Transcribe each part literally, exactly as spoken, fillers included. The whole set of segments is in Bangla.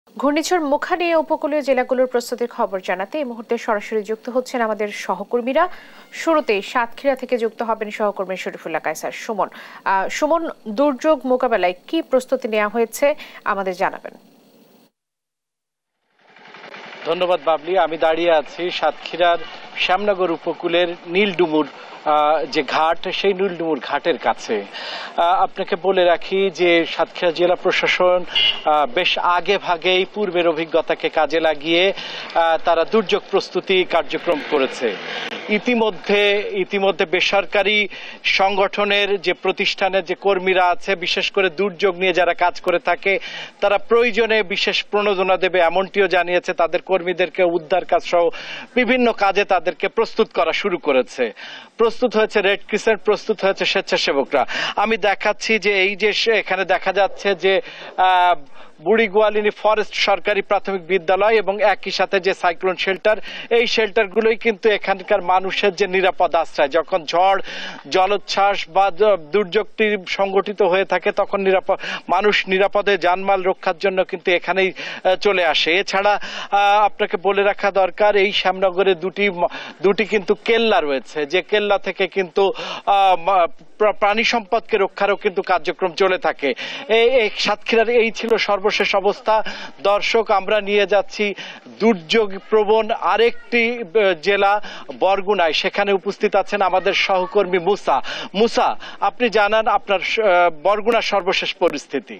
ঘূর্ণিঝড় মোখা নিয়ে উপকূলীয় জেলাগুলোর প্রস্তুতির খবর জানাতে এই মুহূর্তে সরাসরি যুক্ত হচ্ছেন আমাদের সহকর্মীরা। শুরুতেই সাতক্ষীরা থেকে যুক্ত হবেন সহকর্মী শরীফুল্লাহ কায়সার সুমন। আহ সুমন, দুর্যোগ মোকাবেলায় কি প্রস্তুতি নেওয়া হয়েছে আমাদের জানাবেন। ধন্যবাদ বাবলি। আমি দাঁড়িয়ে আছি সাতক্ষীরার শ্যামনগর উপকূলের নীলডুমুর যে ঘাট, সেই নীলডুমুর ঘাটের কাছে। আপনাকে বলে রাখি যে সাতক্ষীরা জেলা প্রশাসন বেশ আগে ভাগেই পূর্বের অভিজ্ঞতাকে কাজে লাগিয়ে তারা দুর্যোগ প্রস্তুতি কার্যক্রম করেছে। ইতিমধ্যে ইতিমধ্যে বেসরকারি সংগঠনের যে প্রতিষ্ঠানের যে কর্মীরা আছে, বিশেষ করে দুর্যোগ নিয়ে যারা কাজ করে থাকে, তারা প্রয়োজনে বিশেষ প্রণোদনা দেবে এমনটিও জানিয়েছে। তাদের কর্মীদেরকে উদ্ধার কাজ সহ বিভিন্ন কাজে তাদেরকে প্রস্তুত করা শুরু করেছে। প্রস্তুত হয়েছে রেড ক্রিসেন্ট, প্রস্তুত হয়েছে স্বেচ্ছাসেবকরা। আমি দেখাচ্ছি যে এই যে এখানে দেখা যাচ্ছে যে আহ বুড়িগোয়ালিনী ফরেস্ট সরকারি প্রাথমিক বিদ্যালয় এবং একই সাথে যে সাইক্লোন শেল্টার, এই শেল্টারগুলোই কিন্তু এখানকার মানুষের যে নিরাপদ আশ্রয়। যখন ঝড় জলোচ্ছ্বাস বা দুর্যোগটি সংগঠিত হয়ে থাকে তখন নিরাপদ মানুষ নিরাপদে জানমাল রক্ষার জন্য কিন্তু এখানেই চলে আসে। এছাড়া আপনাকে বলে রাখা দরকার, এই শ্যামনগরে দুটি দুটি কিন্তু কেল্লা রয়েছে, যে কেল্লা থেকে কিন্তু প্রাণী সম্পদকে রক্ষারও কিন্তু কার্যক্রম চলে থাকে। এই সাতক্ষীরার এই ছিল সর্বশেষ অবস্থা। দর্শক, আমরা নিয়ে যাচ্ছি দুর্যোগ প্রবণ আরেকটি জেলা বরগুনায়। সেখানে উপস্থিত আছেন আমাদের সহকর্মী মুসা। মুসা, আপনি জানান আপনার বরগুনার সর্বশেষ পরিস্থিতি।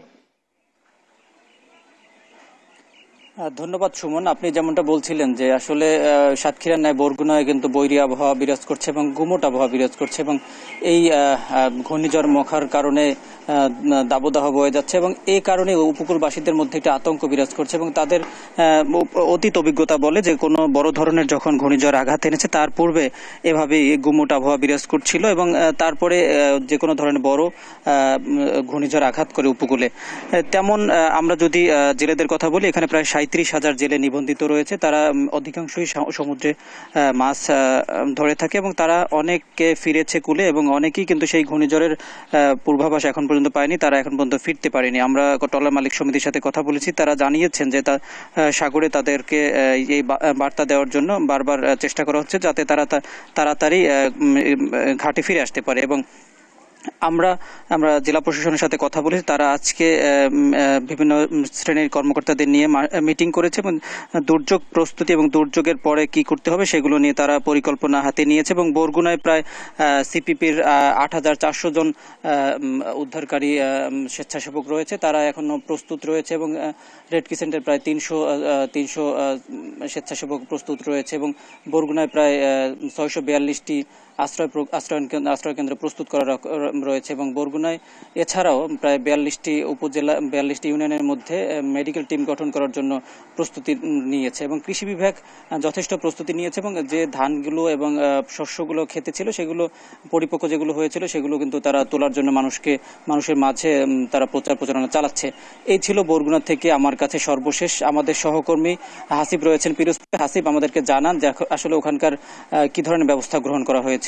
ধন্যবাদ সুমন। আপনি যেমনটা বলছিলেন যে আসলে সাতক্ষীরার ন্যায় বরগুনায় কিন্তু বৈরী আবহাওয়া বিরাজ করছে এবং গুমোট আবহাওয়া বিরাজ করছে, এবং এই ঘূর্ণিঝড় মোখার কারণে দাবদাহ বয়ে যাচ্ছে এবং এই কারণে উপকূলবাসীদের মধ্যে একটা আতঙ্ক বিরাজ করছে এবং তাদের অতীত অভিজ্ঞতা বলে যে কোনো বড় ধরনের যখন ঘূর্ণিঝড় আঘাত এনেছে তার পূর্বে এভাবেই গুমোট আবহাওয়া বিরাজ করছিল এবং তারপরে যে কোনো ধরনের বড় ঘূর্ণিঝড় আঘাত করে উপকূলে। তেমন আমরা যদি জেলেদের কথা বলি, এখানে প্রায় সাঁত্রিশ হাজার জেলে নিবন্ধিত রয়েছে। তারা অধিকাংশই সমুদ্রে মাছ ধরে থাকে এবং তারা অনেকে ফিরেছে কুলে এবং অনেকেই কিন্তু সেই ঘূর্ণিঝড়ের পূর্বাভাস এখন পর্যন্ত পায়নি, তারা এখন পর্যন্ত ফিরতে পারেনি। আমরা ট্রলার মালিক সমিতির সাথে কথা বলেছি, তারা জানিয়েছেন যে তা সাগরে তাদেরকে এই বার্তা দেওয়ার জন্য বারবার চেষ্টা করা হচ্ছে যাতে তারা তাড়াতাড়ি ঘাটে ফিরে আসতে পারে। এবং আমরা আমরা জেলা প্রশাসনের সাথে কথা বলেছি, তারা আজকে বিভিন্ন শ্রেণীর কর্মকর্তাদের নিয়ে মিটিং করেছে এবং দুর্যোগ প্রস্তুতি এবং দুর্যোগের পরে কি করতে হবে সেগুলো নিয়ে তারা পরিকল্পনা হাতে নিয়েছে। এবং বরগুনায় প্রায় সিপিপির আট হাজার চারশো জন উদ্ধারকারী স্বেচ্ছাসেবক রয়েছে, তারা এখনো প্রস্তুত রয়েছে এবং রেড ক্রিসেন্টের প্রায় তিনশো তিনশো স্বেচ্ছাসেবক প্রস্তুত রয়েছে এবং বরগুনায় প্রায় ছয়শো বিয়াল্লিশটি আশ্রয় আশ্রয় আশ্রয় কেন্দ্র প্রস্তুত করা রয়েছে এবং বরগুনায় এছাড়াও প্রায় বিয়াল্লিশটি উপজেলা বিয়াল্লিশটি ইউনিয়নের মধ্যে মেডিকেল টিম গঠন করার জন্য প্রস্তুতি নিয়েছে এবং কৃষি বিভাগ যথেষ্ট প্রস্তুতি নিয়েছে এবং যে ধানগুলো এবং শস্যগুলো খেতে ছিল সেগুলো পরিপক্ক যেগুলো হয়েছিল সেগুলো কিন্তু তারা তোলার জন্য মানুষকে মানুষের মাঝে তারা প্রচার প্রচারণা চালাচ্ছে। এই ছিল বরগুনা থেকে আমার কাছে সর্বশেষ। আমাদের সহকর্মী হাসিব রয়েছেন পিরোজপুরে। হাসিব, আমাদেরকে জানান যে আসলে ওখানকার কি ধরনের ব্যবস্থা গ্রহণ করা হয়েছে।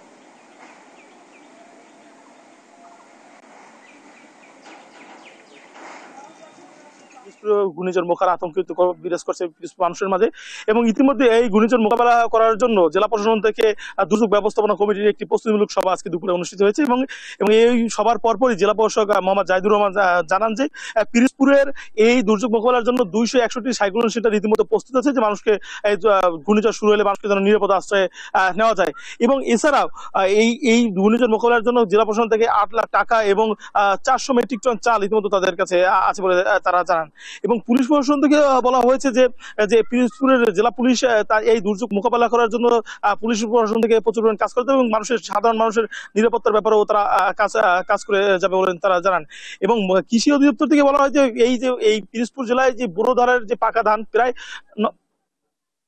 ঘূর্ণিঝড় মোখার আতঙ্ক বিরাজ করছে মানুষের মাঝে এবং ইতিমধ্যে এই ঘূর্ণিঝড় মোকাবেলা করার জন্য জেলা প্রশাসন থেকে দুর্যোগ ব্যবস্থাপনা কমিটির একটি প্রস্তুতিমূলক সভা আজকে দুপুরে অনুষ্ঠিত হয়েছে এবং এবং এই সভার পরপরই জেলা প্রশাসক মোহাম্মদ জাহিদুর রহমান জানান যে পিরোজপুরের এই দুর্যোগ মোকাবেলার জন্য দুইশো একষট্টি সাইক্লোন শেল্টার রীতিমতো প্রস্তুত আছে, যে মানুষকে এই ঘূর্ণিঝড় শুরু হলে মানুষকে যেন নিরাপদ আশ্রয়ে নেওয়া যায়। এবং এছাড়াও এই এই ঘূর্ণিঝড় মোকাবেলার জন্য জেলা প্রশাসন থেকে আট লাখ টাকা এবং চারশো মেট্রিক টন চাল ইতিমধ্যে তাদের কাছে আছে বলে তারা জানান। এবং পুলিশ প্রশাসন থেকে বলা হয়েছে যে যে পিরোজপুরের জেলা পুলিশ তার এই দুর্যোগ মোকাবেলা করার জন্য পুলিশ প্রশাসন থেকে প্রচুর পরিমাণ কাজ করতে এবং মানুষের সাধারণ মানুষের নিরাপত্তার ব্যাপারেও তারা কাজ কাজ করে যাবে বলে তারা জানান। এবং কৃষি অধিদপ্তর থেকে বলা হয় যে এই যে এই পিরোজপুর জেলায় যে বোরো ধানের যে পাকা ধান প্রায়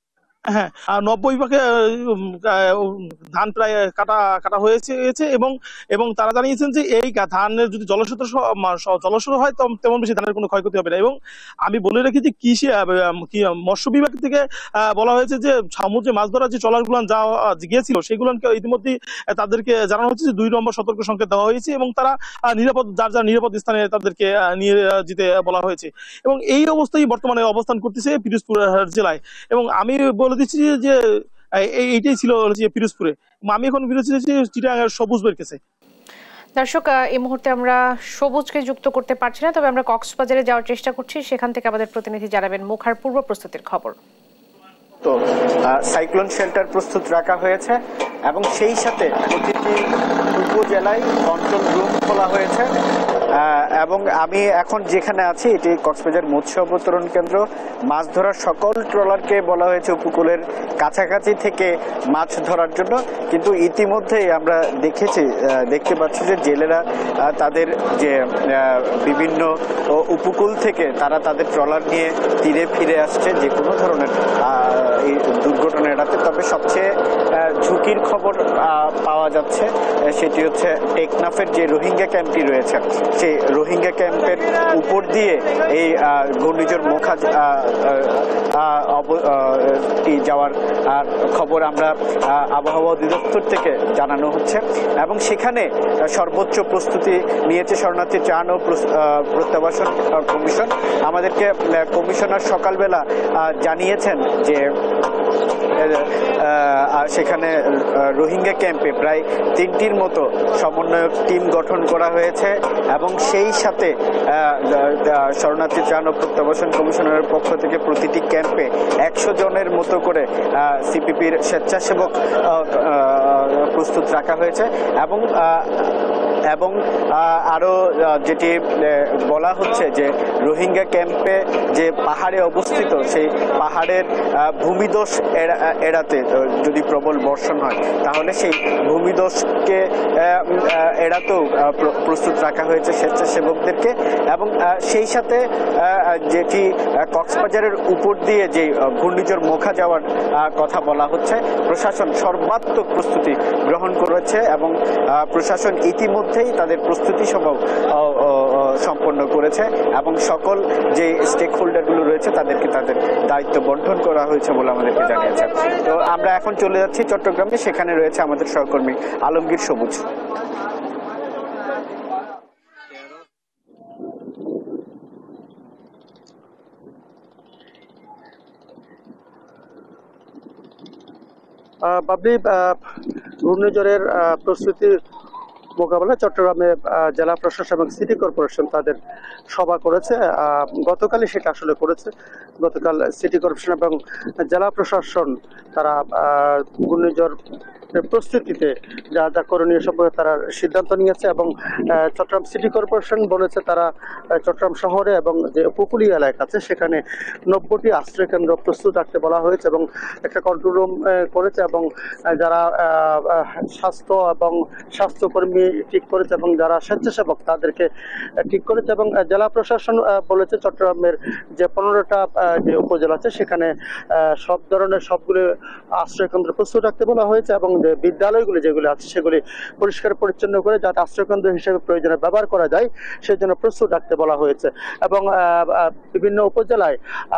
হ্যাঁ, নব্বই ভাগে ধান প্রায় কাটা কাটা হয়েছে এবং এবং তারা জানিয়েছেন যে এই ধানের যদি জলস্রোত জলস্রোত হয় তেমন বেশি ধানের কোনো ক্ষয়ক্ষতি হবে না। এবং আমি বলে রাখি যে কৃষি মৎস্য বিভাগ থেকে বলা হয়েছে যে সমুদ্রে মাছ ধরার যে ট্রলারগুলো যা গিয়েছিল সেগুলোকে ইতিমধ্যেই তাদেরকে জানানো হচ্ছে যে দুই নম্বর সতর্ক সংকেত দেওয়া হয়েছে এবং তারা নিরাপদ যার যার নিরাপদ স্থানে তাদেরকে নিয়ে যেতে বলা হয়েছে। এবং এই অবস্থায় বর্তমানে অবস্থান করতেছে পিরোজপুর জেলায়। এবং আমি বলে দিচ্ছি যে এইটাই ছিল পিরোজপুরে। আমি এখন ফিরেছি চিটাগাং সবুজ বের কাছে। দর্শক, এই মুহূর্তে আমরা সবুজকে যুক্ত করতে পারছি না, তবে আমরা কক্সবাজারে যাওয়ার চেষ্টা করছি। সেখান থেকে আমাদের প্রতিনিধি জানাবেন মুখার পূর্ব প্রস্তুতির খবর। তো সাইক্লোন শেল্টার প্রস্তুত রাখা হয়েছে এবং সেই সাথে প্রতিটি উপজেলায় কন্ট্রোল রুম খোলা হয়েছে। এবং আমি এখন যেখানে আছি এটি কক্সবাজার মৎস্য অবতরণ কেন্দ্র। মাছ ধরার সকল ট্রলারকে বলা হয়েছে উপকূলের কাছাকাছি থেকে মাছ ধরার জন্য, কিন্তু ইতিমধ্যেই আমরা দেখেছি দেখতে পাচ্ছি যে জেলেরা তাদের যে বিভিন্ন উপকূল থেকে তারা তাদের ট্রলার নিয়ে তীরে ফিরে আসছে যে কোনো ধরনের এই দুর্ঘটনা এড়াতে। তবে সবচেয়ে ঝুঁকির খবর পাওয়া যাচ্ছে সেটি হচ্ছে টেকনাফের যে রোহিঙ্গা ক্যাম্পটি রয়েছে, সেই রোহিঙ্গা ক্যাম্পের উপর দিয়ে এই ঘূর্ণিঝড় মোখা যাওয়ার খবর আমরা আবহাওয়া অধিদপ্তর থেকে জানানো হচ্ছে। এবং সেখানে সর্বোচ্চ প্রস্তুতি নিয়েছে শরণার্থী ত্রাণ ও প্রত্যাবাসন কমিশন। আমাদেরকে কমিশনার সকালবেলা জানিয়েছেন যে সেখানে রোহিঙ্গা ক্যাম্পে প্রায় তিনটির মতো সমন্বয়ক টিম গঠন করা হয়েছে এবং সেই সাথে শরণার্থী ত্রাণ ও প্রত্যাবাসন কমিশনারের পক্ষ থেকে প্রতিটি ক্যাম্পে একশো জনের মতো করে সিপিপির স্বেচ্ছাসেবক প্রস্তুত রাখা হয়েছে। এবং এবং আরও যেটি বলা হচ্ছে যে রোহিঙ্গা ক্যাম্পে যে পাহাড়ে অবস্থিত সেই পাহাড়ের ভূমিধস এড়াতে যদি প্রবল বর্ষণ হয় তাহলে সেই ভূমিধসকে এড়াতেও প্রস্তুত রাখা হয়েছে স্বেচ্ছাসেবকদেরকে। এবং সেই সাথে যেটি কক্সবাজারের উপর দিয়ে যে ঘূর্ণিঝড় মোখা যাওয়ার কথা বলা হচ্ছে, প্রশাসন সর্বাত্মক প্রস্তুতি গ্রহণ করেছে এবং প্রশাসন ইতিমধ্যেই তাদের প্রস্তুতি সভা সম্পন্ন করেছে এবং সকল যে স্টেক হোল্ডারগুলো রয়েছে তাদেরকে তাদের দায়িত্ব বন্টন করা হয়েছে বলে আমাদেরকে জানিয়েছে। তো আমরা এখন চলে যাচ্ছি চট্টগ্রামে, সেখানে রয়েছে আমাদের সহকর্মী আলমগীর সবুজ। বাবলি, ঘূর্ণিঝড়ের প্রস্তুতি মোকাবেলায় চট্টগ্রামে জেলা প্রশাসন এবং সিটি কর্পোরেশন তাদের সভা করেছে। গতকালই সেটা আসলে করেছে। গতকাল সিটি কর্পোরেশন এবং জেলা প্রশাসন তারা ঘূর্ণিঝড় প্রস্তুতিতে যা যা করণীয় সম্পর্কে তারা সিদ্ধান্ত নিয়েছে এবং চট্টগ্রাম সিটি কর্পোরেশন বলেছে তারা চট্টগ্রাম শহরে এবং যে উপকূলীয় এলাকা আছে সেখানে নব্বইটি আশ্রয় কেন্দ্র প্রস্তুত রাখতে বলা হয়েছে এবং একটা কন্ট্রোল রুম করেছে এবং যারা স্বাস্থ্য এবং স্বাস্থ্যকর্মী ঠিক করেছে এবং যারা স্বেচ্ছাসেবক তাদেরকে ঠিক করেছে। এবং জেলা প্রশাসন বলেছে চট্টগ্রামের যে পনেরোটা যে উপজেলা আছে সেখানে সব ধরনের সবগুলো আশ্রয় কেন্দ্র প্রস্তুত রাখতে বলা হয়েছে এবং যে বিদ্যালয়গুলি যেগুলি আছে সেগুলি পরিষ্কার পরিচ্ছন্ন করে যাতে আশ্রয়কেন্দ্র হিসেবে প্রয়োজনে ব্যবহার করা যায় সেই জন্য প্রস্তুত রাখতে বলা হয়েছে। এবং বিভিন্ন উপজেলায়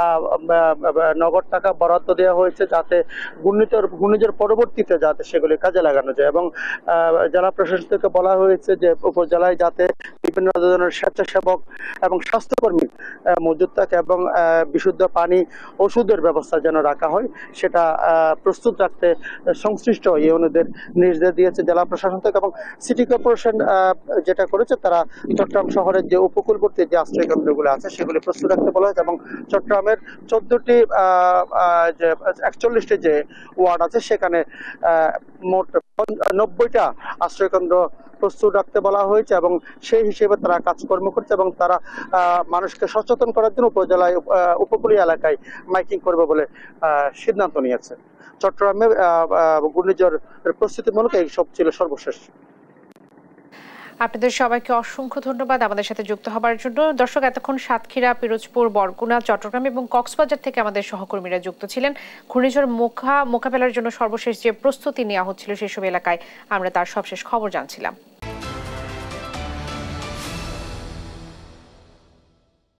নগদ টাকা বরাদ্দ দেওয়া হয়েছে যাতে ঘূর্ণিঝড় ঘূর্ণিঝড় পরবর্তীতে যাতে সেগুলি কাজে লাগানো যায়। এবং জেলা প্রশাসন থেকে বলা হয়েছে যে উপজেলায় যাতে বিভিন্ন ধরনের স্বেচ্ছাসেবক এবং স্বাস্থ্যকর্মী মজুদ থাকে এবং বিশুদ্ধ পানি ওষুধের ব্যবস্থা যেন রাখা হয় সেটা প্রস্তুত রাখতে সংশ্লিষ্ট ইউনিটদের নির্দেশ দিয়েছে জেলা প্রশাসন থেকে। এবং সিটি কর্পোরেশন যেটা করেছে তারা চট্টগ্রাম শহরের যে উপকূলবর্তী যে আশ্রয় কেন্দ্রগুলো আছে সেগুলি প্রস্তুত রাখতে বলা হয়েছে এবং চট্টগ্রামের চোদ্দটি যে একচল্লিশটি যে ওয়ার্ড আছে সেখানে মোট নব্বইটা আশ্রয় কেন্দ্র প্রস্তুত রাখতে বলা হয়েছে এবং সেই হিসেবে তারা কাজকর্ম করছে এবং তারা মানুষকে সচেতন করার জন্য উপজেলায় উপকূলীয় এলাকায় মাইকিং করবে বলে সিদ্ধান্ত নিয়েছে। চট্টগ্রামে ঘূর্ণিঝড় প্রস্তুতিমূলক এই সব ছিল সর্বশেষ। আপনাদের সবাইকে অসংখ্য ধন্যবাদ আমাদের সাথে যুক্ত হবার জন্য। দর্শক, এতক্ষণ সাতক্ষীরা, পিরোজপুর, বরগুনা, চট্টগ্রাম এবং কক্সবাজার থেকে আমাদের সহকর্মীরা যুক্ত ছিলেন। ঘূর্ণিঝড় মোখা মোকাবেলার জন্য সর্বশেষ যে প্রস্তুতি নেওয়া হচ্ছিল সেসব এলাকায় আমরা তার সবশেষ খবর জানছিলাম।